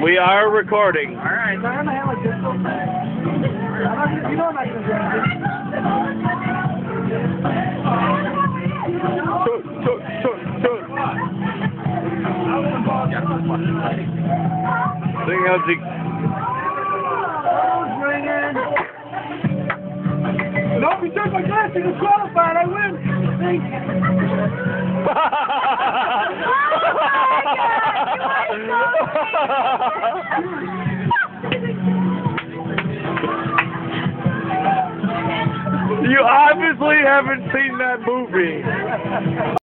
We are recording. Alright. Do I have my hand like this? You know I'm not going to do Chug. Sing out the... No, if you took my glass, you're disqualified. I win. Thanks. You obviously haven't seen that movie.